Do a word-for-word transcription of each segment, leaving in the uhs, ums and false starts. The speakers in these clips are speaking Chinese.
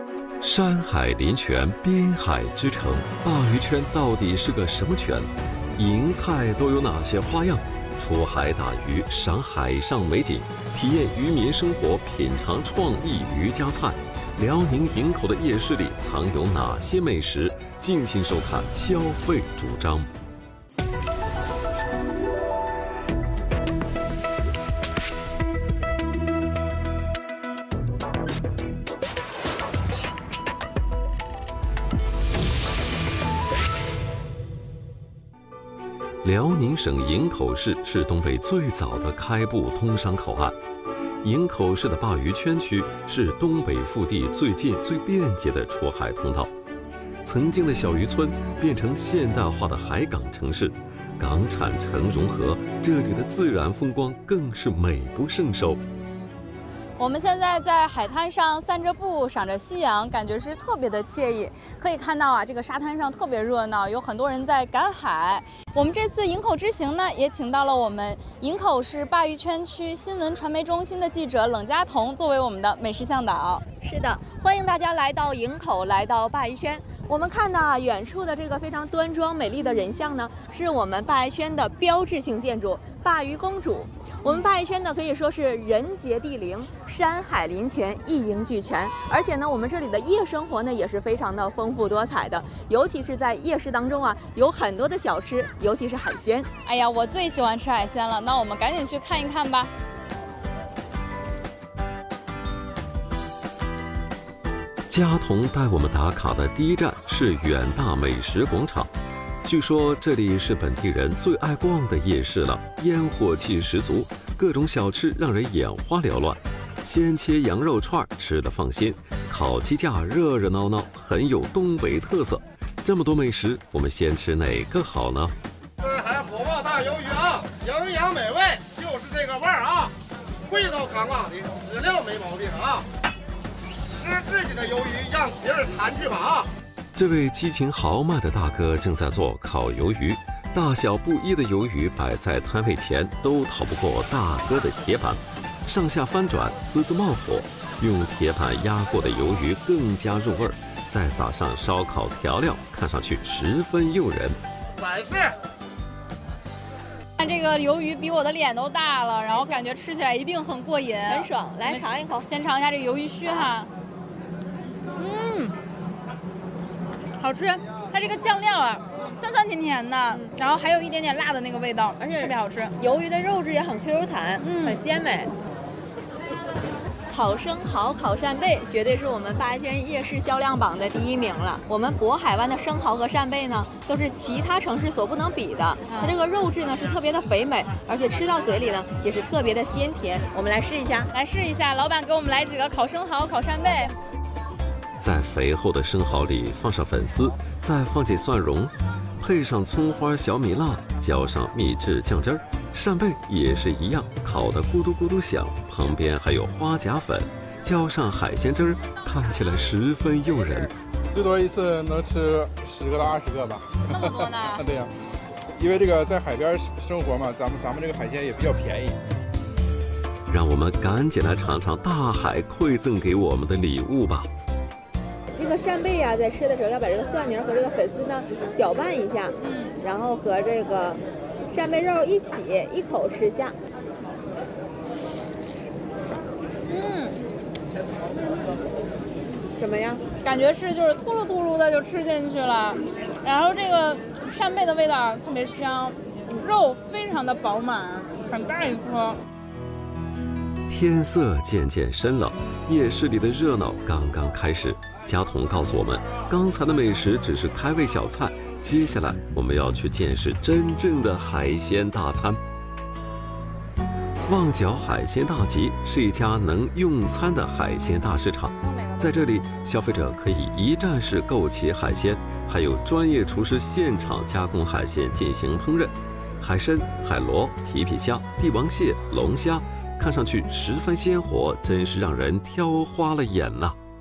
山海林泉，滨海之城，鲅鱼圈到底是个什么圈？营菜都有哪些花样？出海打鱼，赏海上美景，体验渔民生活，品尝创意渔家菜。辽宁营口的夜市里藏有哪些美食？敬请收看《消费主张》。辽宁省营口市是东北最早的开埠通商口岸。营口市的鲅鱼圈区是东北腹地最近、最便捷的出海通道。曾经的小渔村变成现代化的海港城市，港产城融合，这里的自然风光更是美不胜收。 我们现在在海滩上散着步，赏着夕阳，感觉是特别的惬意。可以看到啊，这个沙滩上特别热闹，有很多人在赶海。我们这次营口之行呢，也请到了我们营口市鲅鱼圈区新闻传媒中心的记者冷佳彤作为我们的美食向导。是的，欢迎大家来到营口，来到鲅鱼圈。我们看到啊，远处的这个非常端庄美丽的人像呢，是我们鲅鱼圈的标志性建筑——鲅鱼公主。我们鲅鱼圈呢，可以说是人杰地灵，山海林泉一应俱全。而且呢，我们这里的夜生活呢，也是非常的丰富多彩的。尤其是在夜市当中啊，有很多的小吃，尤其是海鲜。哎呀，我最喜欢吃海鲜了，那我们赶紧去看一看吧。 佳彤带我们打卡的第一站是远大美食广场。据说这里是本地人最爱逛的夜市了，烟火气十足，各种小吃让人眼花缭乱。鲜切羊肉串吃得放心，烤鸡架热热闹闹，很有东北特色。这么多美食，我们先吃哪个好呢？ 这还火爆大鱿鱼啊，营养美味，就是这个味儿啊，味道杠杠的，质量没毛病啊。吃自己的鱿鱼，让别人馋去吧啊！ 这位激情豪迈的大哥正在做烤鱿鱼，大小不一的鱿鱼摆在摊位前，都逃不过大哥的铁板，上下翻转，滋滋冒火。用铁板压过的鱿鱼更加入味儿，再撒上烧烤调料，看上去十分诱人。 完事。 看这个鱿鱼比我的脸都大了，然后感觉吃起来一定很过瘾，很爽。来尝一口，先尝一下这个鱿鱼须哈。嗯，好吃。它这个酱料啊，酸酸甜甜的，然后还有一点点辣的那个味道，而且特别好吃。 鱿鱼的肉质也很 Q 弹， 嗯， 很鲜美。烤生蚝、烤扇贝绝对是我们鲅鱼圈夜市销量榜的第一名了。我们渤海湾的生蚝和扇贝呢，都是其他城市所不能比的。它这个肉质呢是特别的肥美，而且吃到嘴里呢也是特别的鲜甜。我们来试一下， 来试一下，老板给我们来几个烤生蚝、烤扇贝。 在肥厚的生蚝里放上粉丝，再放进蒜蓉，配上葱花、小米辣，浇上秘制酱汁儿。扇贝也是一样，烤得咕嘟咕嘟响，旁边还有花甲粉，浇上海鲜汁儿，看起来十分诱人。 最多一次能吃十个到二十个吧。 那么多呢？ 对呀、啊，因为这个在海边生活嘛，咱们咱们这个海鲜也比较便宜。 让我们赶紧来尝尝大海馈赠给我们的礼物吧。 这个扇贝呀、啊，在吃的时候要把这个蒜泥和这个粉丝呢搅拌一下，嗯，然后和这个扇贝肉一起一口吃下。 嗯， 怎么样？ 感觉是就是秃噜秃噜的就吃进去了，然后这个扇贝的味道特别香，肉非常的饱满，很大一颗。 天色渐渐深了，夜市里的热闹刚刚开始。佳彤告诉我们，刚才的美食只是开胃小菜，接下来我们要去见识真正的海鲜大餐。旺角海鲜大集是一家能用餐的海鲜大市场，在这里，消费者可以一站式购齐海鲜，还有专业厨师现场加工海鲜进行烹饪。海参、海螺、皮皮虾、帝王蟹、龙虾，看上去十分鲜活，真是让人挑花了眼呐、啊。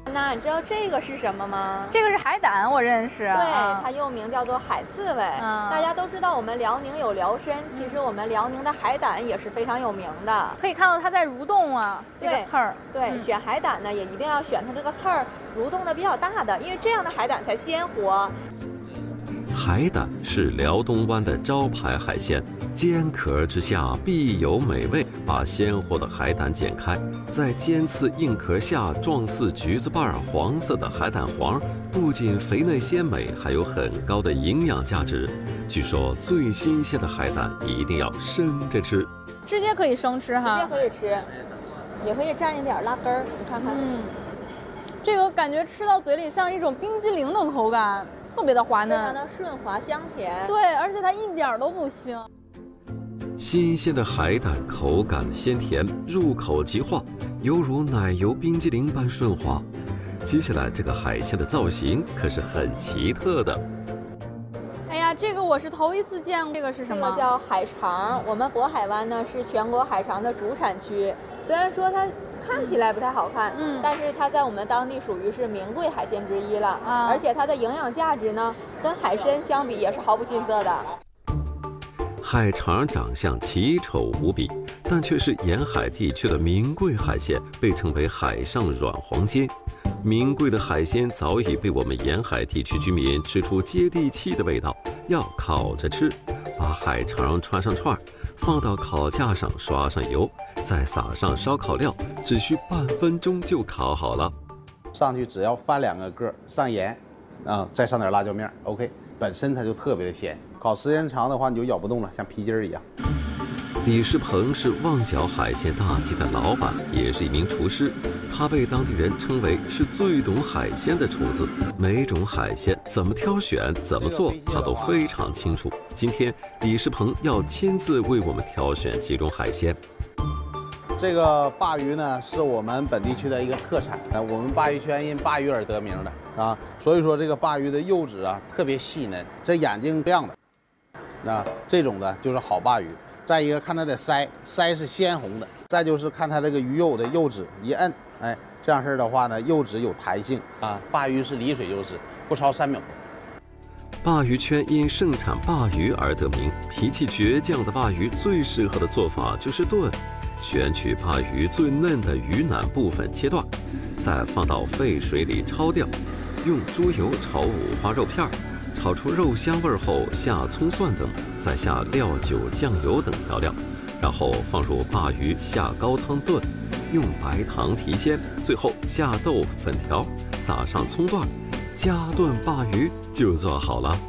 那你知道这个是什么吗？ 这个是海胆，我认识。 对， 啊、 它又名叫做海刺猬。 嗯、 大家都知道我们辽宁有辽参，其实我们辽宁的海胆也是非常有名的。 可以看到它在蠕动啊，这个刺儿。 对，嗯、选海胆呢也一定要选它这个刺儿蠕动的比较大的，因为这样的海胆才鲜活。 海胆是辽东湾的招牌海鲜，尖壳之下必有美味。把鲜活的海胆剪开，在尖刺硬壳下状似橘子瓣黄色的海胆黄，不仅肥嫩鲜美，还有很高的营养价值。据说最新鲜的海胆一定要生着吃， 直接可以生吃哈， 直接可以吃，也可以蘸一点辣根儿，你看看。 嗯，这个感觉吃到嘴里像一种冰激凌的口感。特别的滑嫩， 非常的顺滑香甜。 对，而且它一点都不腥。 新鲜的海胆口感鲜甜，入口即化，犹如奶油冰激凌般顺滑。接下来这个海鲜的造型可是很奇特的。 哎呀，这个我是头一次见，这个是什么？ 这个叫海肠。我们渤海湾呢是全国海肠的主产区，虽然说它看起来不太好看，嗯，但是它在我们当地属于是名贵海鲜之一了，啊，而且它的营养价值呢，跟海参相比也是毫不逊色的。 海肠长相奇丑无比，但却是沿海地区的名贵海鲜，被称为海上软黄金。名贵的海鲜早已被我们沿海地区居民吃出接地气的味道，要烤着吃。把海肠穿上串，放到烤架上，刷上油，再撒上烧烤料，只需半分钟就烤好了。 上去只要翻两个个，上盐，啊，再上点辣椒面 ，OK， 本身它就特别的鲜。烤时间长的话，你就咬不动了，像皮筋儿一样。 李世鹏是旺角海鲜大记的老板，也是一名厨师。他被当地人称为是最懂海鲜的厨子，每种海鲜怎么挑选、怎么做，他都非常清楚。今天，李世鹏要亲自为我们挑选几种海鲜。 这个鲅鱼呢，是我们本地区的一个特产。呃，我们鲅鱼圈因鲅鱼而得名的啊，所以说这个鲅鱼的幼质啊特别细嫩，这眼睛亮的，那这种的就是好鲅鱼。再一个看它的鳃，鳃是鲜红的。再就是看它这个鱼肉的幼质，一摁，哎，这样式的话呢，幼质有弹性啊。鲅鱼是离水就食，不超三秒。 鲅鱼圈因盛产鲅鱼而得名，脾气倔强的鲅鱼最适合的做法就是炖。选取鲅鱼最嫩的鱼腩部分切断，再放到沸水里焯掉，用猪油炒五花肉片，炒出肉香味后下葱蒜等，再下料酒酱油等调料，然后放入鲅鱼下高汤炖，用白糖提鲜，最后下豆腐粉条，撒上葱段，加炖鲅鱼就做好了。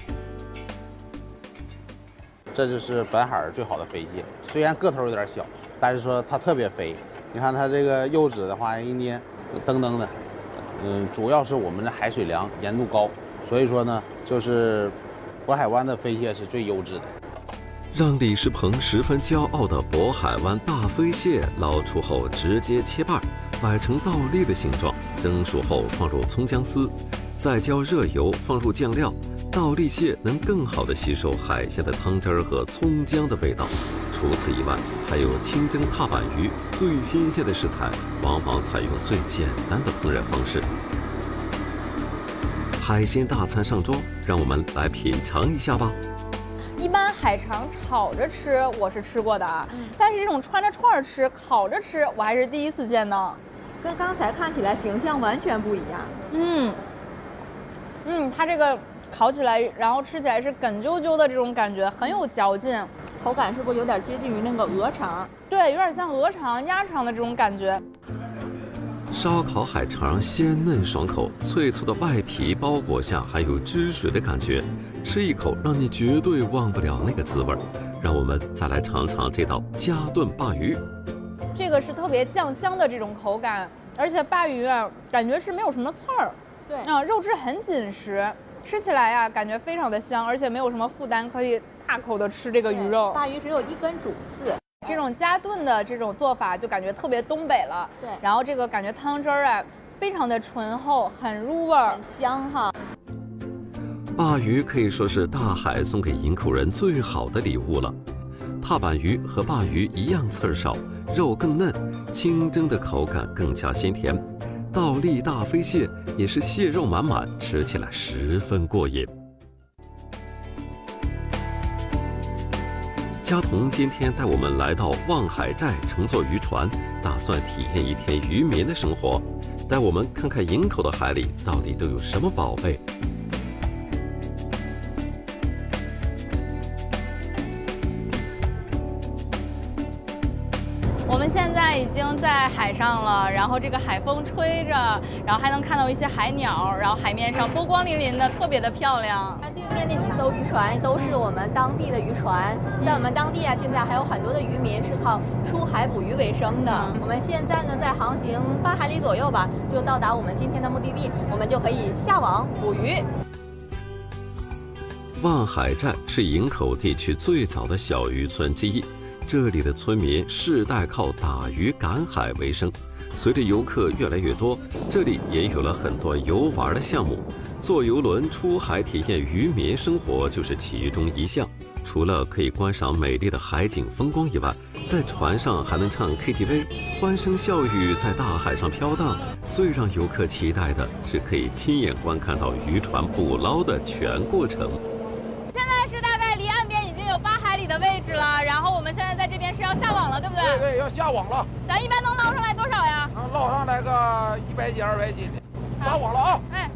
这就是本海最好的飞蟹，虽然个头有点小，但是说它特别肥。你看它这个幼子的话，一捏，噔噔的。嗯，主要是我们的海水凉，盐度高，所以说呢，就是渤海湾的飞蟹是最优质的。 让李世鹏十分骄傲的渤海湾大飞蟹捞出后直接切瓣，摆成倒立的形状，蒸熟后放入葱姜丝，再浇热油，放入酱料。倒立蟹能更好地吸收海鲜的汤汁儿和葱姜的味道。除此以外，还有清蒸踏板鱼，最新鲜的食材往往采用最简单的烹饪方式。海鲜大餐上桌，让我们来品尝一下吧。 一般海肠炒着吃我是吃过的啊，嗯、但是这种穿着串吃、烤着吃我还是第一次见到， 跟刚才看起来形象完全不一样。 嗯，嗯，它这个烤起来，然后吃起来是梗啾啾的这种感觉，很有嚼劲， 口感是不是有点接近于那个鹅肠？ 对，有点像鹅肠、鸭肠的这种感觉。 烧烤海肠鲜嫩爽口，脆脆的外皮包裹下还有汁水的感觉，吃一口让你绝对忘不了那个滋味。让我们再来尝尝这道加炖鲅鱼。 这个是特别酱香的这种口感，而且鲅鱼啊，感觉是没有什么刺儿， 对啊，肉质很紧实，吃起来呀、啊、感觉非常的香，而且没有什么负担，可以大口的吃这个鱼肉。 鲅鱼只有一根主刺。 这种加炖的这种做法就感觉特别东北了， 对。 然后这个感觉汤汁儿啊，非常的醇厚，很入味儿， 很香哈。 鲅鱼可以说是大海送给营口人最好的礼物了。踏板鱼和鲅鱼一样刺儿少，肉更嫩，清蒸的口感更加鲜甜。 倒立大飞蟹也是蟹肉满满，吃起来十分过瘾。佳彤今天带我们来到望海寨，乘坐渔船，打算体验一天渔民的生活。带我们看看营口的海里到底都有什么宝贝。 我们现在已经在海上了，然后这个海风吹着，然后还能看到一些海鸟，然后海面上波光粼粼的，特别的漂亮。 看对面那几艘渔船都是我们当地的渔船，在我们当地啊，现在还有很多的渔民是靠出海捕鱼为生的。我们现在呢，在航行八海里左右吧，就到达我们今天的目的地，我们就可以下网捕鱼。 望海寨是营口地区最早的小渔村之一。这里的村民世代靠打鱼赶海为生，随着游客越来越多，这里也有了很多游玩的项目。坐游轮出海体验渔民生活就是其中一项。除了可以观赏美丽的海景风光以外，在船上还能唱 K T V， 欢声笑语在大海上飘荡。最让游客期待的是可以亲眼观看到渔船捕捞的全过程。 的位置了，然后我们现在在这边是要下网了，对不对？ 对对，要下网了。 咱一般能捞上来多少呀？ 能捞上来个一百斤、二百斤的。撒网了啊！ 哎。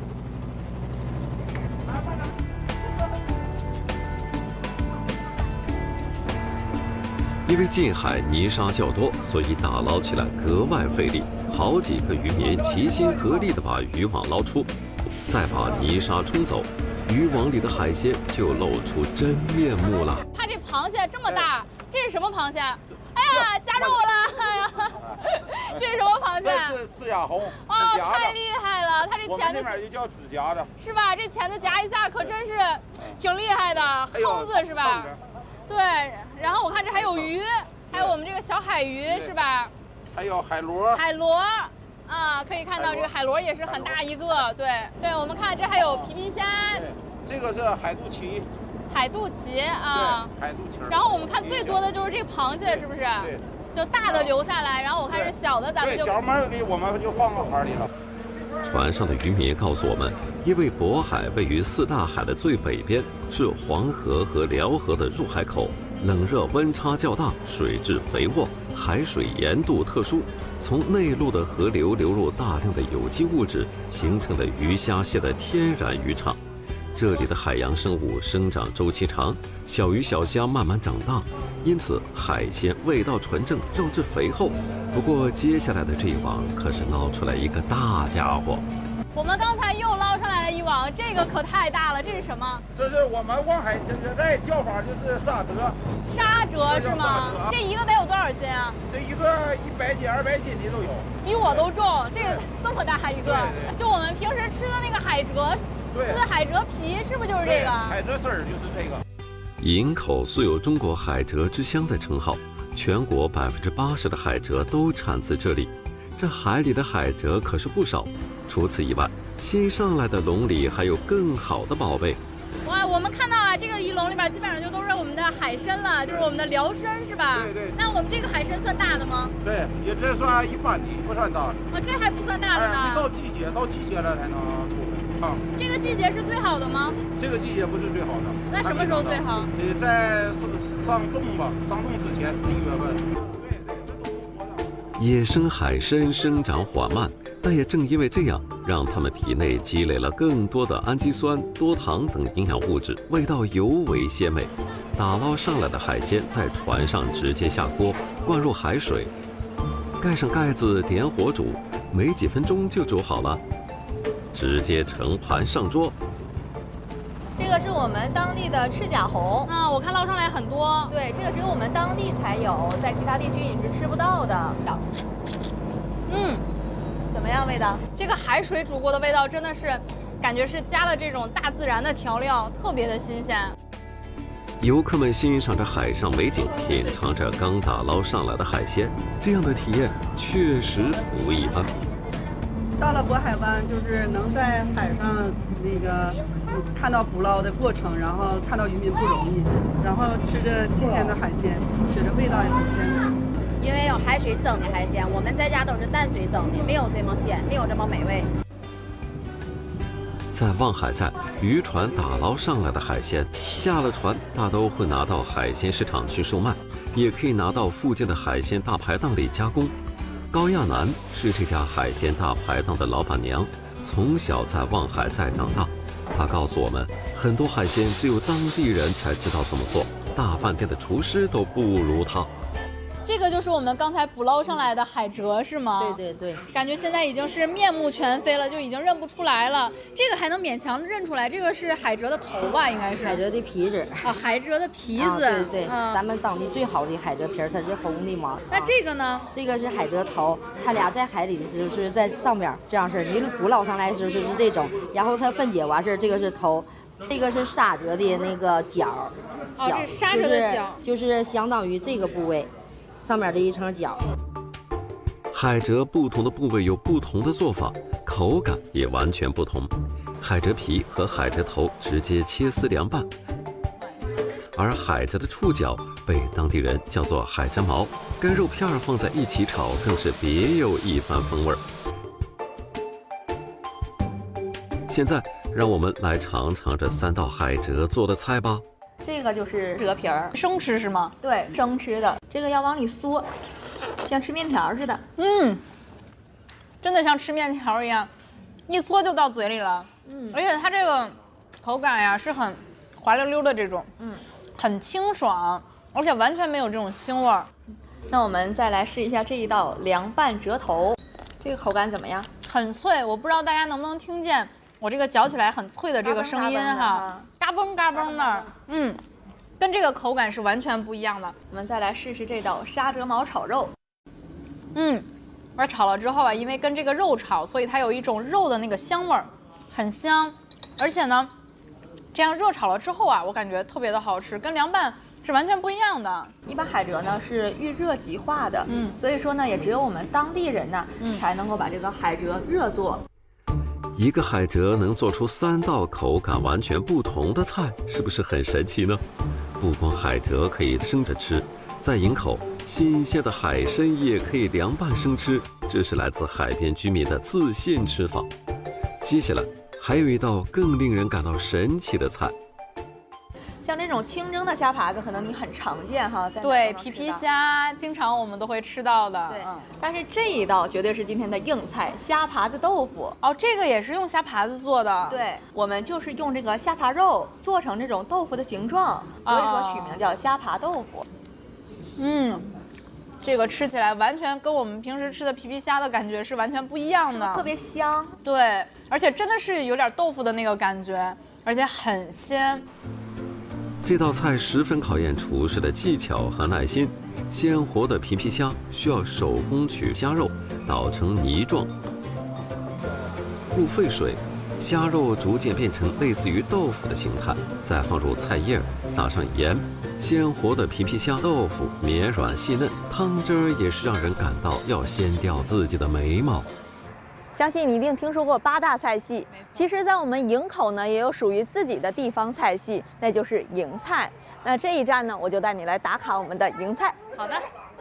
因为近海泥沙较多，所以打捞起来格外费力。好几个渔民齐心合力地把渔网捞出，再把泥沙冲走，渔网里的海鲜就露出真面目了。 它这螃蟹这么大，这是什么螃蟹？哎呀，夹住我了！哎呀，这是什么螃蟹？ 这是赤甲红。 哦，太厉害了！它这钳子我们那边就叫指甲的， 是吧？这钳子夹一下可真是挺厉害的，坑子是吧？对。然后我看这还有鱼，还有我们这个小海鱼是吧？ 还有海螺。 海螺。啊，可以看到这个海螺也是很大一个，对对，我们看这还有皮皮虾， 这个是海肚鳍， 海肚鳍啊， 海肚鳍。 然后我们看最多的就是这个螃蟹，是不是？ 对， 就大的留下来，然后我看是小的，咱们就小妹给我们就放到海里了。 船上的渔民告诉我们，因为渤海位于四大海的最北边，是黄河和辽河的入海口。冷热温差较大，水质肥沃，海水盐度特殊，从内陆的河流流入大量的有机物质，形成了鱼虾蟹的天然渔场。这里的海洋生物生长周期长，小鱼小虾慢慢长大，因此海鲜味道纯正，肉质肥厚。不过接下来的这一网可是捞出来一个大家伙。 我们刚才又捞上来了一网，这个可太大了，这是什么？ 这是我们望海珍珠带叫法，就是沙蜇。 沙蜇是吗？这一个得有多少斤啊？ 这一个一百斤、二百斤的都有， 比我都重。这个这么大一个，就我们平时吃的那个海蜇，撕海蜇皮是不是就是这个？ 海蜇丝儿就是这个。 营口素有中国海蜇之乡的称号，全国百分之八十的海蜇都产自这里。这海里的海蜇可是不少。除此以外，新上来的笼里还有更好的宝贝。 哇，我们看到啊，这个鱼笼里边基本上就都是我们的海参了，就是我们的辽参，是吧？ 对对。 那我们这个海参算大的吗？ 对，也这算一般的，不算大的。 啊，这还不算大的呢。 哎，到季节，到季节了才能出来啊。 这个季节是最好的吗？ 这个季节不是最好的。 那什么时候最好？ 呃，在上冻吧，上冻之前，十一月份。 野生海参生长缓慢，但也正因为这样，让它们体内积累了更多的氨基酸、多糖等营养物质，味道尤为鲜美。打捞上来的海鲜在船上直接下锅，灌入海水，盖上盖子，点火煮，没几分钟就煮好了，直接盛盘上桌。 这个是我们当地的赤甲红啊，我看捞上来很多。 对，这个只有我们当地才有，在其他地区你是吃不到的。嗯，怎么样味道？ 这个海水煮过的味道真的是，感觉是加了这种大自然的调料，特别的新鲜。 游客们欣赏着海上美景，品尝着刚打捞上来的海鲜，这样的体验确实不一般。 到了渤海湾，就是能在海上那个看到捕捞的过程，然后看到渔民不容易，然后吃着新鲜的海鲜，觉着味道也很鲜美。 因为有海水蒸的海鲜，我们在家都是淡水蒸的，没有这么鲜，没有这么美味。 在望海站，渔船打捞上来的海鲜，下了船大都会拿到海鲜市场去售卖，也可以拿到附近的海鲜大排档里加工。高亚楠是这家海鲜大排档的老板娘，从小在望海寨长大。她告诉我们，很多海鲜只有当地人才知道怎么做，大饭店的厨师都不如她。 这个就是我们刚才捕捞上来的海蜇是吗？ 对对对， 感觉现在已经是面目全非了，就已经认不出来了。这个还能勉强认出来，这个是海蜇的头吧？应该是海蜇的皮子啊，海蜇的皮子， 啊、对对， 嗯、 咱们当地最好的海蜇皮儿，它是红的嘛。 那这个呢？ 啊、这个是海蜇头，它俩在海里的时候是在上边这样式，你捕捞上来的时候是这种，然后它分解完事，这个是头，这个是沙蜇的那个角， 小，哦，这是沙蜇的角， 就是、就是相当于这个部位。上面的一层角。 海蜇不同的部位有不同的做法，口感也完全不同。海蜇皮和海蜇头直接切丝凉拌，而海蜇的触角被当地人叫做海蜇毛，跟肉片放在一起炒，更是别有一番风味儿。现在，让我们来尝尝这三道海蜇做的菜吧。 这个就是蜇皮儿， 生吃是吗？ 对，生吃的。这个要往里嗦，像吃面条似的。 嗯，真的像吃面条一样，一嗦就到嘴里了。嗯，而且它这个口感呀是很滑溜溜的这种，嗯，很清爽，而且完全没有这种腥味儿。 那我们再来试一下这一道凉拌蜇头，这个口感怎么样？ 很脆，我不知道大家能不能听见我这个嚼起来很脆的这个声音哈，嘎嘣嘎嘣的，嗯，跟这个口感是完全不一样的。 我们再来试试这道沙蜇毛炒肉， 嗯，而炒了之后啊，因为跟这个肉炒，所以它有一种肉的那个香味儿，很香，而且呢，这样热炒了之后啊，我感觉特别的好吃，跟凉拌是完全不一样的。 一般海蜇呢是遇热即化的，嗯，所以说呢，也只有我们当地人呢，嗯，才能够把这个海蜇热做。 一个海蜇能做出三道口感完全不同的菜，是不是很神奇呢？不光海蜇可以生着吃，在营口，新鲜的海参也可以凉拌生吃，这是来自海边居民的自信吃法。接下来还有一道更令人感到神奇的菜。 像这种清蒸的虾爬子，可能你很常见哈，在对，皮皮虾经常我们都会吃到的。 对，嗯，但是这一道绝对是今天的硬菜——虾爬子豆腐。 哦，这个也是用虾爬子做的。 对，我们就是用这个虾爬肉做成这种豆腐的形状，所以说取名叫虾爬豆腐。 嗯，这个吃起来完全跟我们平时吃的皮皮虾的感觉是完全不一样的， 特别香。 对，而且真的是有点豆腐的那个感觉，而且很鲜。 这道菜十分考验厨师的技巧和耐心。鲜活的皮皮虾需要手工取虾肉，捣成泥状，入沸水，虾肉逐渐变成类似于豆腐的形态，再放入菜叶，撒上盐。鲜活的皮皮虾豆腐绵软细嫩，汤汁儿也是让人感到要掀掉自己的眉毛。 相信你一定听说过八大菜系，其实，在我们营口呢，也有属于自己的地方菜系，那就是营菜。那这一站呢，我就带你来打卡我们的营菜。 好的。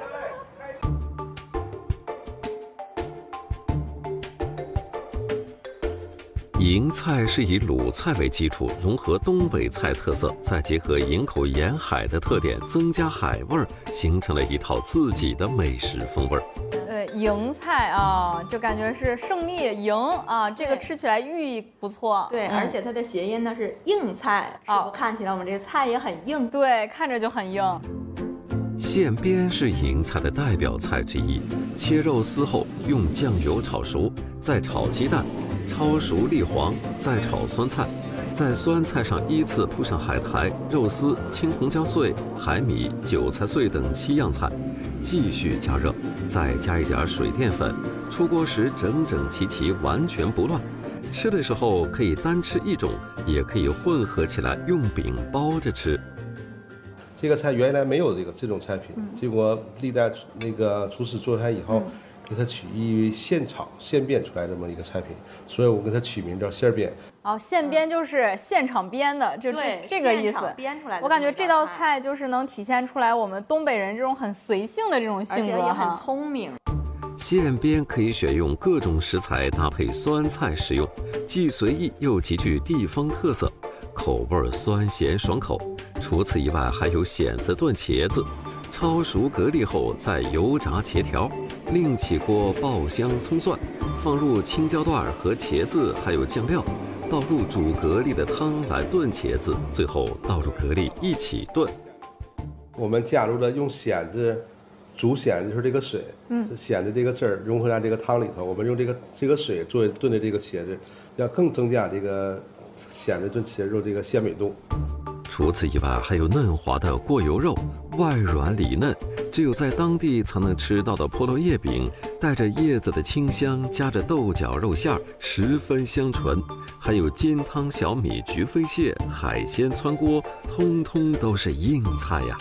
营菜是以鲁菜为基础，融合东北菜特色，再结合营口沿海的特点，增加海味儿，形成了一套自己的美食风味儿。 呃，营菜啊，就感觉是胜利营啊，这个吃起来寓意不错。 对，嗯、而且它的谐音呢是硬菜，哦，是不看起来我们这个菜也很硬。 对，看着就很硬。 线边是营菜的代表菜之一，切肉丝后用酱油炒熟，再炒鸡蛋，焯熟沥黄，再炒酸菜，在酸菜上依次铺上海苔、肉丝、青红椒碎、海米、韭菜碎等七样菜，继续加热，再加一点水淀粉，出锅时整整齐齐，完全不乱。吃的时候可以单吃一种，也可以混合起来用饼包着吃。 这个菜原来没有这个这种菜品，嗯、结果历代那个厨师做菜以后，嗯、 给它取意于现炒现煸出来这么一个菜品，所以我给它取名叫馅煸。 哦，现煸就是现场煸的，就这这个意思。 煸出来的。 我感觉这道菜就是能体现出来我们东北人这种很随性的这种性格哈，而且也很聪明。 现煸可以选用各种食材搭配酸菜食用，既随意又极具地方特色，口味酸咸爽口。除此以外，还有蚬子炖茄子，焯熟蛤蜊后再油炸茄条，另起锅爆香葱蒜，放入青椒段和茄子，还有酱料，倒入煮蛤蜊的汤来炖茄子，最后倒入蛤蜊一起炖。 我们加入了用蚬子煮蚬子，就是这个水，嗯，蚬子这个汁儿融合在这个汤里头，我们用这个这个水做炖的这个茄子，要更增加这个蚬子炖茄子肉这个鲜美度。 除此以外，还有嫩滑的过油肉，外软里嫩，只有在当地才能吃到的菠萝叶饼，带着叶子的清香，夹着豆角肉馅儿，十分香醇。还有煎汤小米、菊飞蟹、海鲜汆锅，通通都是硬菜呀。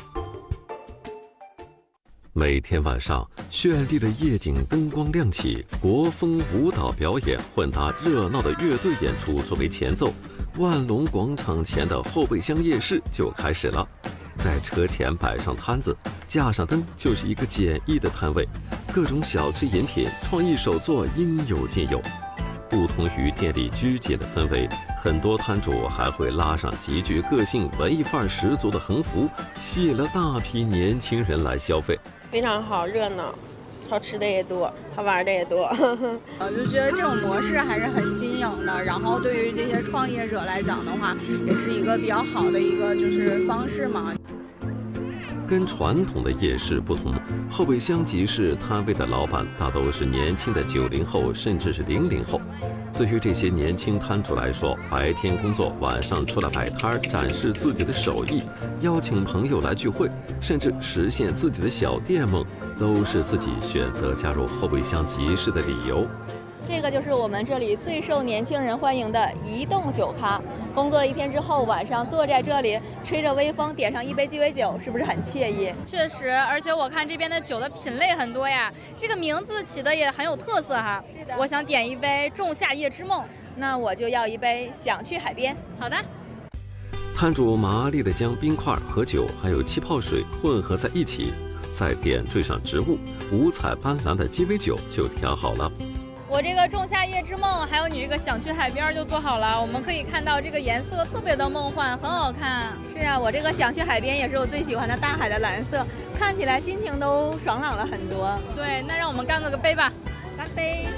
每天晚上，绚丽的夜景灯光亮起，国风舞蹈表演混搭热闹的乐队演出作为前奏，万隆广场前的后备箱夜市就开始了。在车前摆上摊子，架上灯就是一个简易的摊位，各种小吃饮品、创意手作应有尽有。不同于店里拘谨的氛围，很多摊主还会拉上极具个性、文艺范儿十足的横幅，吸引了大批年轻人来消费。 非常好，热闹，好吃的也多，好玩的也多。 我就觉得这种模式还是很新颖的，然后对于这些创业者来讲的话，也是一个比较好的一个就是方式嘛。 跟传统的夜市不同，后备箱集市摊位的老板大都是年轻的九零后，甚至是零零后。对于这些年轻摊主来说，白天工作，晚上出来摆摊展示自己的手艺，邀请朋友来聚会，甚至实现自己的小店梦，都是自己选择加入后备箱集市的理由。 这个就是我们这里最受年轻人欢迎的移动酒咖。工作了一天之后，晚上坐在这里，吹着微风，点上一杯鸡尾酒，是不是很惬意？ 确实，而且我看这边的酒的品类很多呀，这个名字起的也很有特色哈。 是的， 我想点一杯仲夏夜之梦， 那我就要一杯想去海边。 好的。 摊主麻利地将冰块和酒还有气泡水混合在一起，再点缀上植物，五彩斑斓的鸡尾酒就调好了。 我这个仲夏夜之梦，还有你这个想去海边就做好了。我们可以看到这个颜色特别的梦幻，很好看。 是啊，我这个想去海边也是我最喜欢的大海的蓝色，看起来心情都爽朗了很多。 对，那让我们干个个杯吧， 干杯！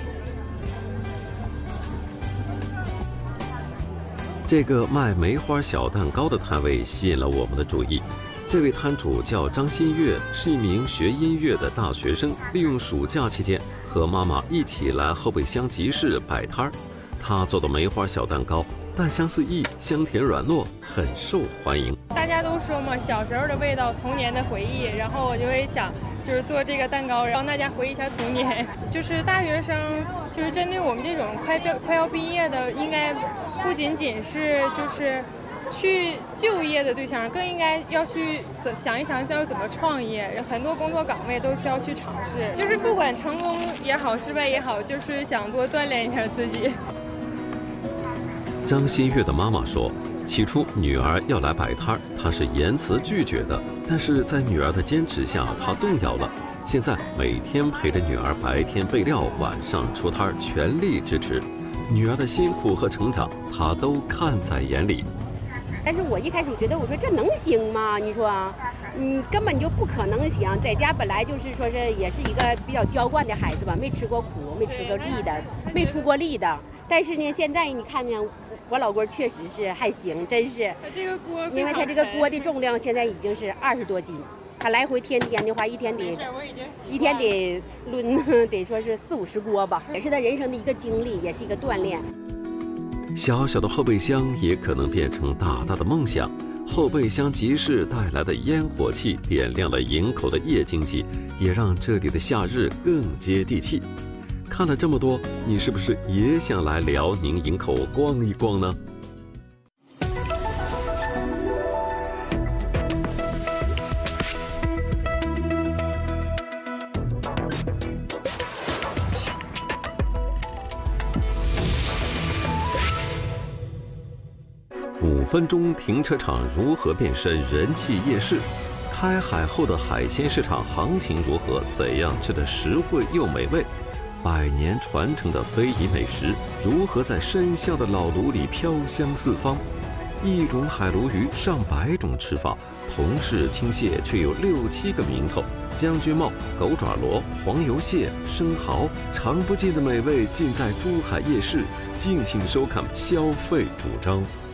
这个卖梅花小蛋糕的摊位吸引了我们的注意。这位摊主叫张新月，是一名学音乐的大学生，利用暑假期间和妈妈一起来后备箱集市摆摊儿。他做的梅花小蛋糕淡香四溢，香甜软糯，很受欢迎。 大家都说嘛，小时候的味道，童年的回忆，然后我就会想，就是做这个蛋糕，让大家回忆一下童年。就是大学生，就是针对我们这种快毕快要毕业的，应该不仅仅是就是去就业的对象，更应该要去想一想要怎么创业。很多工作岗位都需要去尝试，就是不管成功也好，失败也好，就是想多锻炼一下自己。 张新月的妈妈说，起初女儿要来摆摊，她是严词拒绝的，但是在女儿的坚持下，她动摇了。现在每天陪着女儿，白天备料，晚上出摊，全力支持。女儿的辛苦和成长，她都看在眼里。 但是我一开始觉得，我说这能行吗？你说，嗯，根本就不可能行。在家本来就是说是也是一个比较娇惯的孩子吧，没吃过苦，没吃过力的，没出过力的。但是呢，现在你看呢，我老公确实是还行，真是。 他这个锅， 因为他这个锅的重量现在已经是二十多斤，他来回天天的话，一天得一天得抡，得说是四五十锅吧，也是他人生的一个经历，也是一个锻炼。 小小的后备箱也可能变成大大的梦想。后备箱集市带来的烟火气，点亮了营口的夜经济，也让这里的夏日更接地气。看了这么多，你是不是也想来辽宁营口逛一逛呢？ 五分钟停车场如何变身人气夜市？开海后的海鲜市场行情如何？怎样吃得实惠又美味？百年传承的非遗美食如何在深巷的老炉里飘香四方？一种海鲈鱼，上百种吃法，同是青蟹，却有六七个名头。将军帽、狗爪螺、黄油蟹、生蚝，尝不尽的美味尽在珠海夜市。敬请收看《消费主张》。